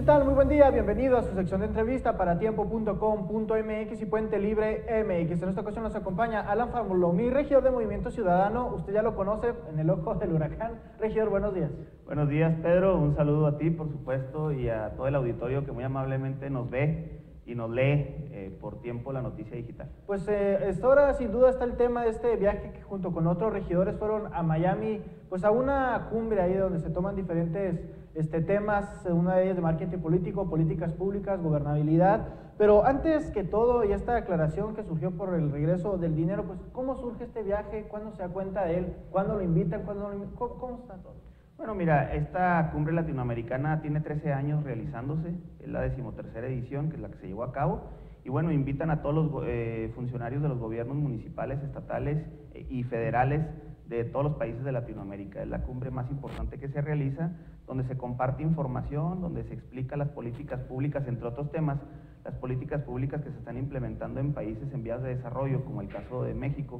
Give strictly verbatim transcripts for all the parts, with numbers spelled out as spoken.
tal? Muy buen día, bienvenido a su sección de entrevista para tiempo punto com punto mx y Puente Libre M X. En esta ocasión nos acompaña Alan Falomir, regidor de Movimiento Ciudadano. Usted ya lo conoce en el ojo del huracán. Regidor, buenos días. Buenos días, Pedro. Un saludo a ti, por supuesto, y a todo el auditorio que muy amablemente nos ve y nos lee eh, por tiempo la noticia digital. Pues eh, esta hora sin duda está el tema de este viaje que junto con otros regidores fueron a Miami, pues a una cumbre ahí donde se toman diferentes este, temas, una de ellas de marketing político, políticas públicas, gobernabilidad. Pero antes que todo, y esta aclaración que surgió por el regreso del dinero, pues ¿cómo surge este viaje? ¿Cuándo se da cuenta de él? ¿Cuándo lo invitan? ¿Cuándo no lo invitan? ¿Cómo, cómo está todo? Bueno, mira, esta cumbre latinoamericana tiene trece años realizándose, es la decimotercera edición, que es la que se llevó a cabo, y bueno, invitan a todos los eh, funcionarios de los gobiernos municipales, estatales eh, y federales de todos los países de Latinoamérica. Es la cumbre más importante que se realiza, donde se comparte información, donde se explica las políticas públicas, entre otros temas, las políticas públicas que se están implementando en países en vías de desarrollo, como el caso de México.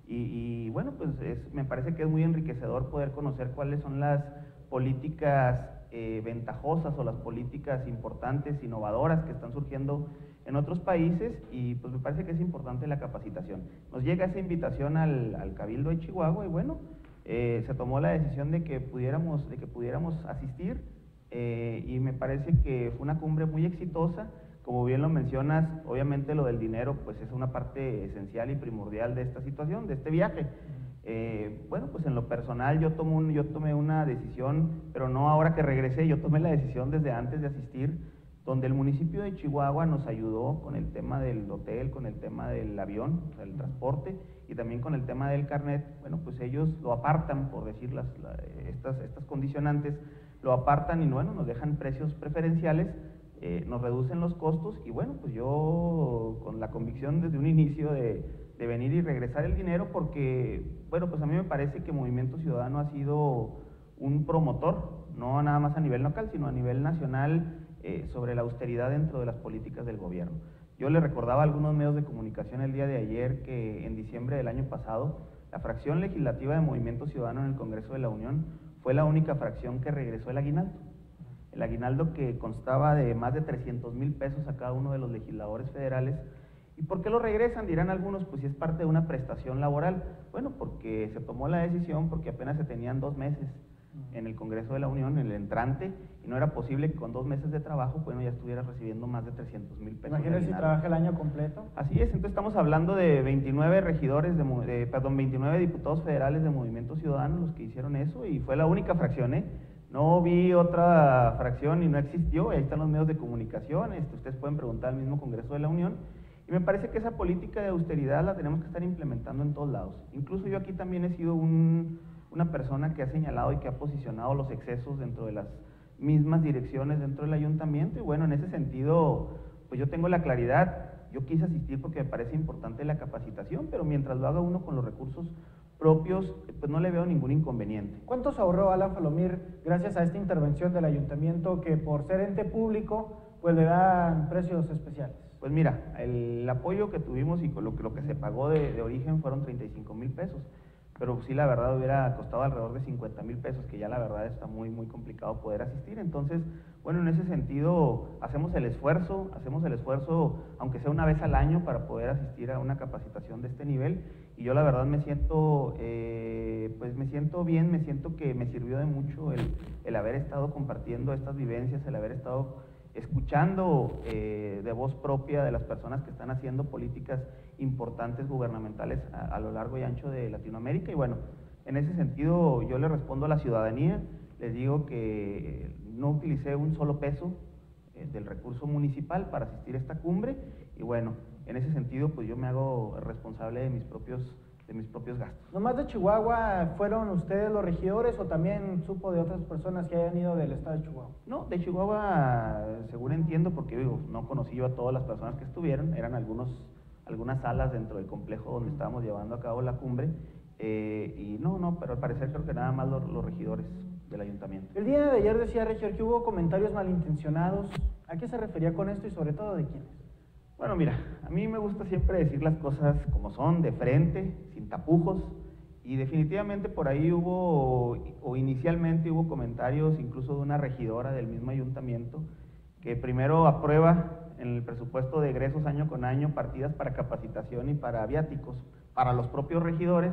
Y, y bueno, pues es, me parece que es muy enriquecedor poder conocer cuáles son las políticas eh, ventajosas o las políticas importantes, innovadoras que están surgiendo en otros países, y pues me parece que es importante la capacitación. Nos llega esa invitación al, al Cabildo de Chihuahua y bueno, eh, se tomó la decisión de que pudiéramos, de que pudiéramos asistir eh, y me parece que fue una cumbre muy exitosa. Como bien lo mencionas, obviamente lo del dinero pues es una parte esencial y primordial de esta situación, de este viaje. Eh, bueno, pues en lo personal yo, tomo un, yo tomé una decisión, pero no ahora que regresé, yo tomé la decisión desde antes de asistir, donde el municipio de Chihuahua nos ayudó con el tema del hotel, con el tema del avión, o sea, el transporte, y también con el tema del carnet. Bueno, pues ellos lo apartan, por decir las, la, estas, estas condicionantes, lo apartan y bueno, nos dejan precios preferenciales. Eh, nos reducen los costos y bueno, pues yo con la convicción desde un inicio de, de venir y regresar el dinero, porque bueno, pues a mí me parece que Movimiento Ciudadano ha sido un promotor, no nada más a nivel local, sino a nivel nacional, eh, sobre la austeridad dentro de las políticas del gobierno. Yo le recordaba a algunos medios de comunicación el día de ayer que en diciembre del año pasado, la fracción legislativa de Movimiento Ciudadano en el Congreso de la Unión fue la única fracción que regresó el aguinaldo. El aguinaldo que constaba de más de trescientos mil pesos a cada uno de los legisladores federales. ¿Y por qué lo regresan? Dirán algunos, pues si es parte de una prestación laboral. Bueno, porque se tomó la decisión, porque apenas se tenían dos meses en el Congreso de la Unión, en el entrante, y no era posible que con dos meses de trabajo, bueno, ya estuviera recibiendo más de trescientos mil pesos. Imagínate si trabaja el año completo. Así es, entonces estamos hablando de veintinueve regidores, de, de, perdón, veintinueve diputados federales de Movimiento Ciudadano los que hicieron eso, y fue la única fracción, ¿eh? No vi otra fracción y no existió, ahí están los medios de comunicación, este, ustedes pueden preguntar al mismo Congreso de la Unión, y me parece que esa política de austeridad la tenemos que estar implementando en todos lados. Incluso yo aquí también he sido un, una persona que ha señalado y que ha posicionado los excesos dentro de las mismas direcciones dentro del ayuntamiento, y bueno, en ese sentido, pues yo tengo la claridad, yo quise asistir porque me parece importante la capacitación, pero mientras lo haga uno con los recursos propios, pues no le veo ningún inconveniente. ¿Cuánto se ahorró Alan Falomir gracias a esta intervención del ayuntamiento que por ser ente público pues le dan precios especiales? Pues mira, el apoyo que tuvimos y lo que, lo que se pagó de, de origen fueron treinta y cinco mil pesos, pero sí la verdad hubiera costado alrededor de cincuenta mil pesos, que ya la verdad está muy muy complicado poder asistir. Entonces, bueno, en ese sentido hacemos el esfuerzo, hacemos el esfuerzo aunque sea una vez al año para poder asistir a una capacitación de este nivel, y yo la verdad me siento, eh, pues me siento bien, me siento que me sirvió de mucho el, el haber estado compartiendo estas vivencias, el haber estado escuchando eh, de voz propia de las personas que están haciendo políticas importantes gubernamentales a, a lo largo y ancho de Latinoamérica. Y bueno, en ese sentido yo le respondo a la ciudadanía, les digo que no utilicé un solo peso eh, del recurso municipal para asistir a esta cumbre, y bueno, en ese sentido pues yo me hago responsable de mis propios de mis propios gastos. ¿Nomás de Chihuahua fueron ustedes los regidores o también supo de otras personas que hayan ido del estado de Chihuahua? No, de Chihuahua, según entiendo, porque digo, no conocí yo a todas las personas que estuvieron, eran algunos, algunas salas dentro del complejo donde estábamos llevando a cabo la cumbre, eh, y no, no, pero al parecer creo que nada más los, los regidores del ayuntamiento. El día de ayer decía, regidor, que hubo comentarios malintencionados. ¿A qué se refería con esto y sobre todo de quiénes? Bueno, mira, a mí me gusta siempre decir las cosas como son, de frente, sin tapujos, y definitivamente por ahí hubo, o inicialmente hubo comentarios incluso de una regidora del mismo ayuntamiento, que primero aprueba en el presupuesto de egresos año con año partidas para capacitación y para viáticos para los propios regidores,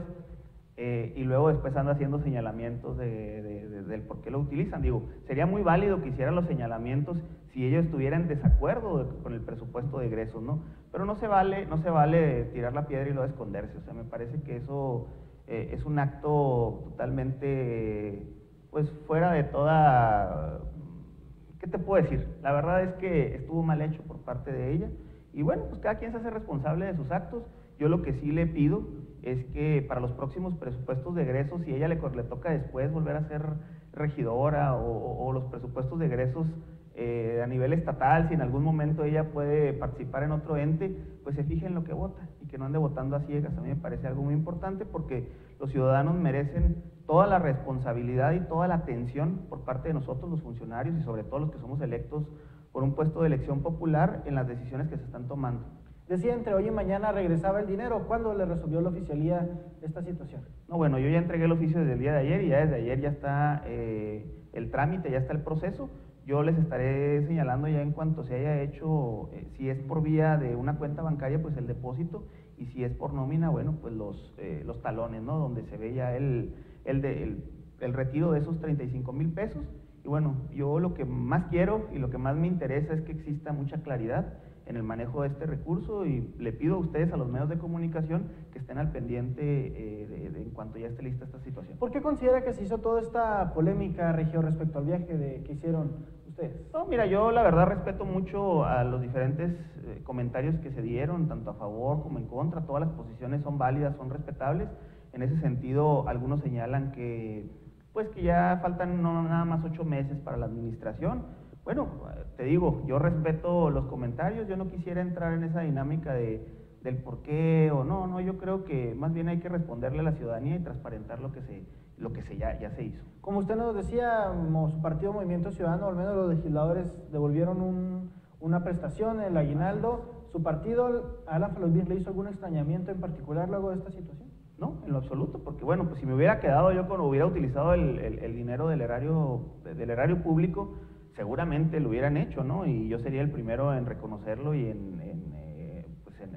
eh, y luego después anda haciendo señalamientos de, de, de, del por qué lo utilizan. Digo, sería muy válido que hicieran los señalamientos si ellos estuvieran en desacuerdo de, con el presupuesto de egresos, ¿no? Pero no se vale, no se vale tirar la piedra y luego esconderse. O sea, me parece que eso eh, es un acto totalmente, pues, fuera de toda... ¿Qué te puedo decir? La verdad es que estuvo mal hecho por parte de ella, y bueno, pues cada quien se hace responsable de sus actos. Yo lo que sí le pido es que para los próximos presupuestos de egresos, si a ella le, le toca después volver a ser regidora, o, o, o los presupuestos de egresos eh, a nivel estatal, si en algún momento ella puede participar en otro ente, pues se fije en lo que vota y que no ande votando a ciegas. A mí me parece algo muy importante, porque los ciudadanos merecen toda la responsabilidad y toda la atención por parte de nosotros, los funcionarios, y sobre todo los que somos electos por un puesto de elección popular, en las decisiones que se están tomando. Decía, entre hoy y mañana regresaba el dinero. ¿Cuándo le resolvió la oficialía esta situación? No, bueno, yo ya entregué el oficio desde el día de ayer, y ya desde ayer ya está eh, el trámite, ya está el proceso. Yo les estaré señalando ya en cuanto se haya hecho, eh, si es por vía de una cuenta bancaria, pues el depósito, y si es por nómina, bueno, pues los, eh, los talones, ¿no? Donde se ve ya el, el, de, el, el retiro de esos treinta y cinco mil pesos. Y bueno, yo lo que más quiero y lo que más me interesa es que exista mucha claridad en el manejo de este recurso, y le pido a ustedes, a los medios de comunicación, que estén al pendiente eh, de, de, en cuanto ya esté lista esta situación. ¿Por qué considera que se hizo toda esta polémica, Regidor, respecto al viaje de, que hicieron ustedes? No, mira, yo la verdad respeto mucho a los diferentes eh, comentarios que se dieron, tanto a favor como en contra. Todas las posiciones son válidas, son respetables. En ese sentido, algunos señalan que, pues, que ya faltan no nada más ocho meses para la administración. Bueno, te digo, yo respeto los comentarios, yo no quisiera entrar en esa dinámica de, del por qué o no, no, yo creo que más bien hay que responderle a la ciudadanía y transparentar lo que se, lo que se ya, ya se hizo. Como usted nos decía, su partido Movimiento Ciudadano, al menos los legisladores devolvieron un, una prestación, el aguinaldo. ¿Su partido, Alan Falosbin, le hizo algún extrañamiento en particular luego de esta situación? No, en lo absoluto, porque bueno, pues si me hubiera quedado yo cuando hubiera utilizado el, el, el dinero del erario, del erario público, seguramente lo hubieran hecho, ¿no? Y yo sería el primero en reconocerlo y en, en, eh, pues en,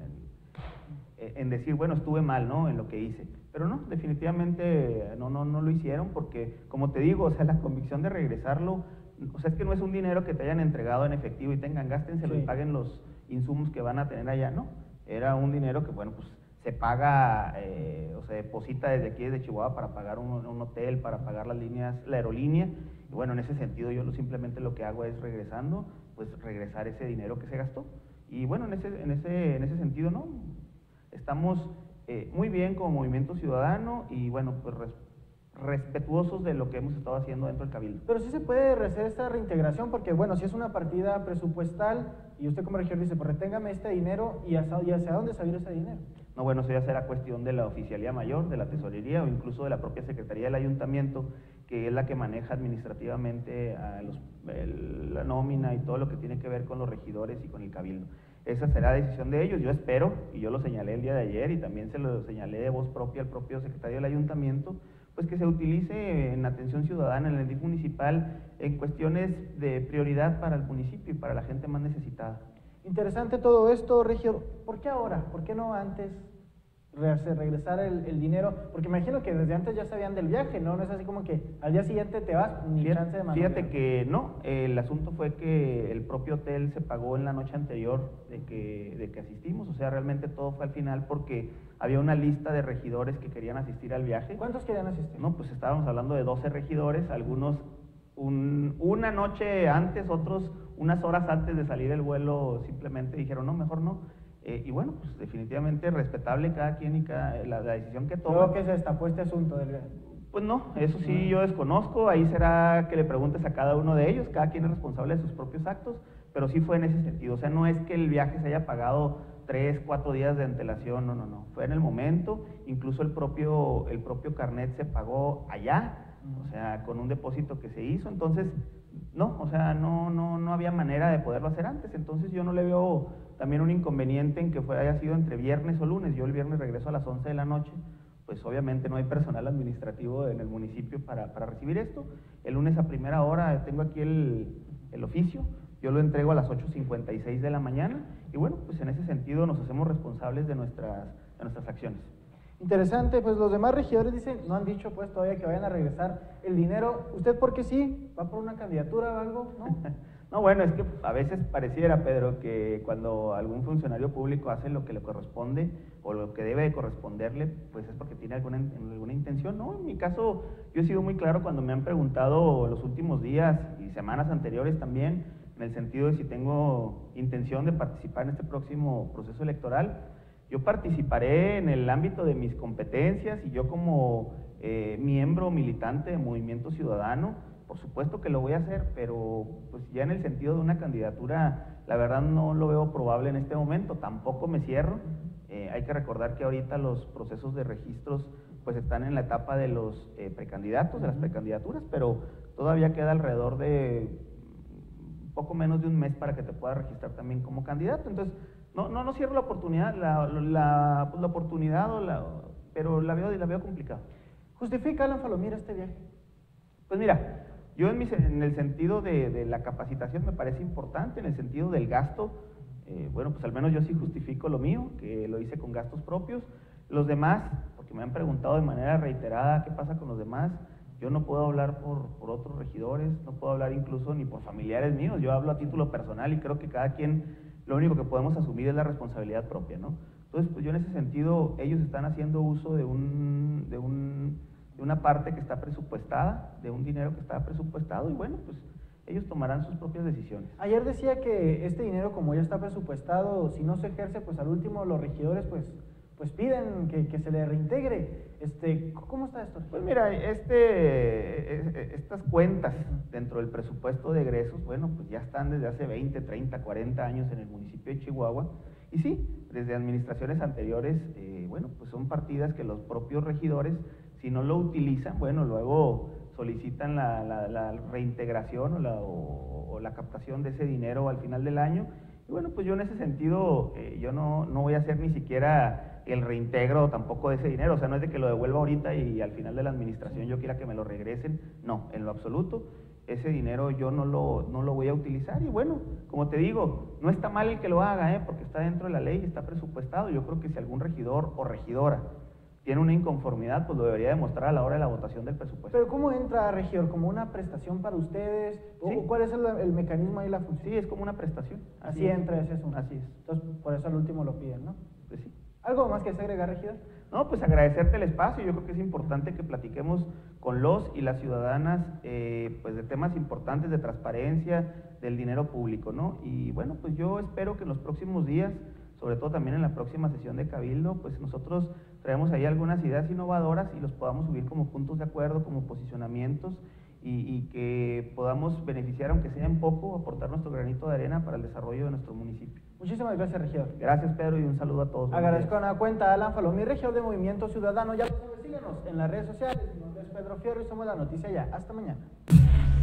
en, en decir, bueno, estuve mal, ¿no?, en lo que hice. Pero no, definitivamente no, no, no lo hicieron, porque, como te digo, o sea, la convicción de regresarlo, o sea, es que no es un dinero que te hayan entregado en efectivo y tengan, gástenselo sí, y paguen los insumos que van a tener allá, ¿no? Era un dinero que, bueno, pues se paga, eh, o se deposita desde aquí, desde Chihuahua, para pagar un, un hotel, para pagar las líneas, la aerolínea. Y bueno, en ese sentido yo lo, simplemente lo que hago es regresando, pues regresar ese dinero que se gastó. Y bueno, en ese, en ese, en ese sentido, ¿no? Estamos eh, muy bien como Movimiento Ciudadano y bueno, pues res, respetuosos de lo que hemos estado haciendo dentro del Cabildo. Pero sí se puede hacer esta reintegración, porque bueno, si es una partida presupuestal y usted como regidor dice, pues reténgame este dinero, ¿y hacia, y hacia dónde se va a ir ese dinero? No, bueno, eso ya será cuestión de la Oficialía Mayor, de la Tesorería o incluso de la propia Secretaría del Ayuntamiento, que es la que maneja administrativamente a los, el, la nómina y todo lo que tiene que ver con los regidores y con el Cabildo. Esa será decisión de ellos. Yo espero, y yo lo señalé el día de ayer y también se lo señalé de voz propia al propio secretario del Ayuntamiento, pues que se utilice en atención ciudadana, en el D I F municipal, en cuestiones de prioridad para el municipio y para la gente más necesitada. Interesante todo esto, Regidor. ¿Por qué ahora? ¿Por qué no antes regresar el, el dinero? Porque me imagino que desde antes ya sabían del viaje, ¿no? No es así como que al día siguiente te vas, ni fíjate, chance de mandar. Fíjate que no, el asunto fue que el propio hotel se pagó en la noche anterior de que, de que asistimos, o sea, realmente todo fue al final porque había una lista de regidores que querían asistir al viaje. ¿Cuántos querían asistir? No, pues estábamos hablando de doce regidores, algunos un, una noche antes, otros unas horas antes de salir el vuelo simplemente dijeron, no, mejor no. Eh, y bueno, pues definitivamente respetable cada quien y cada, la, la decisión que toma. Luego que se destapó este asunto del... Pues no, eso sí yo desconozco, ahí será que le preguntes a cada uno de ellos, cada quien es responsable de sus propios actos, pero sí fue en ese sentido, o sea, no es que el viaje se haya pagado tres, cuatro días de antelación, no, no, no, fue en el momento, incluso el propio, el propio carnet se pagó allá, o sea, con un depósito que se hizo, entonces, no, o sea, no, no, no había manera de poderlo hacer antes, entonces yo no le veo también un inconveniente en que fue, haya sido entre viernes o lunes. Yo el viernes regreso a las once de la noche, pues obviamente no hay personal administrativo en el municipio para, para recibir esto. El lunes a primera hora tengo aquí el, el oficio, yo lo entrego a las ocho cincuenta y seis de la mañana y bueno, pues en ese sentido nos hacemos responsables de nuestras, de nuestras acciones. Interesante, pues los demás regidores dicen, no han dicho pues todavía que vayan a regresar el dinero. ¿Usted por qué sí? ¿Va por una candidatura o algo? ¿No? No, bueno, es que a veces pareciera, Pedro, que cuando algún funcionario público hace lo que le corresponde o lo que debe de corresponderle, pues es porque tiene alguna, alguna intención. No, en mi caso, yo he sido muy claro cuando me han preguntado los últimos días y semanas anteriores también, en el sentido de si tengo intención de participar en este próximo proceso electoral. Yo participaré en el ámbito de mis competencias y yo como eh, miembro militante de Movimiento Ciudadano, por supuesto que lo voy a hacer, pero pues ya en el sentido de una candidatura, la verdad no lo veo probable en este momento, tampoco me cierro. Eh, hay que recordar que ahorita los procesos de registros pues están en la etapa de los eh, precandidatos, de las precandidaturas, pero todavía queda alrededor de poco menos de un mes para que te puedas registrar también como candidato. Entonces, no, no, no cierro la oportunidad, la, la, pues la oportunidad, o la, pero la veo, la veo complicada. ¿Justifica Alan Falomir este viaje? Pues mira, yo en, mi, en el sentido de, de la capacitación me parece importante, en el sentido del gasto, eh, bueno, pues al menos yo sí justifico lo mío, que lo hice con gastos propios. Los demás, porque me han preguntado de manera reiterada qué pasa con los demás, yo no puedo hablar por, por otros regidores, no puedo hablar incluso ni por familiares míos, yo hablo a título personal y creo que cada quien, lo único que podemos asumir es la responsabilidad propia, ¿no? Entonces, pues yo en ese sentido, ellos están haciendo uso de un, de un, de una parte que está presupuestada, de un dinero que está presupuestado y bueno, pues ellos tomarán sus propias decisiones. Ayer decía que este dinero, como ya está presupuestado, si no se ejerce, pues al último los regidores, pues, pues piden que, que se le reintegre. Este, ¿cómo está esto? Pues mira, este, estas cuentas dentro del presupuesto de egresos, bueno, pues ya están desde hace veinte, treinta, cuarenta años en el municipio de Chihuahua. Y sí, desde administraciones anteriores, eh, bueno, pues son partidas que los propios regidores, si no lo utilizan, bueno, luego solicitan la, la, la reintegración o la, o, o la captación de ese dinero al final del año. Y bueno, pues yo en ese sentido, eh, yo no, no voy a hacer ni siquiera el reintegro tampoco de ese dinero, o sea, no es de que lo devuelva ahorita y al final de la administración yo quiera que me lo regresen, no, en lo absoluto. Ese dinero yo no lo, no lo voy a utilizar y bueno, como te digo, no está mal el que lo haga, ¿eh? Porque está dentro de la ley, está presupuestado. Yo creo que si algún regidor o regidora tiene una inconformidad, pues lo debería demostrar a la hora de la votación del presupuesto. Pero ¿cómo entra, regidor? ¿Como una prestación para ustedes? ¿O sí. ¿Cuál es el, el mecanismo ahí, la función? Sí, es como una prestación. Así, Así entra ese asunto. Así es. Entonces, por eso al último lo piden, ¿no? Pues sí. ¿Algo más que se agregar, regidor? No, pues agradecerte el espacio. Yo creo que es importante que platiquemos con los y las ciudadanas eh, pues de temas importantes de transparencia del dinero público, ¿no? Y bueno, pues yo espero que en los próximos días, sobre todo también en la próxima sesión de Cabildo, pues nosotros traemos ahí algunas ideas innovadoras y los podamos subir como puntos de acuerdo, como posicionamientos y, y que podamos beneficiar, aunque sea en poco, aportar nuestro granito de arena para el desarrollo de nuestro municipio. Muchísimas gracias, regidor. Gracias, Pedro, y un saludo a todos. Agradezco a una cuenta a Alan Falomir, regidor de Movimiento Ciudadano. Ya lo saben, síguenos en las redes sociales. Mi nombre es Pedro Fierro y somos La Noticia Ya. Hasta mañana.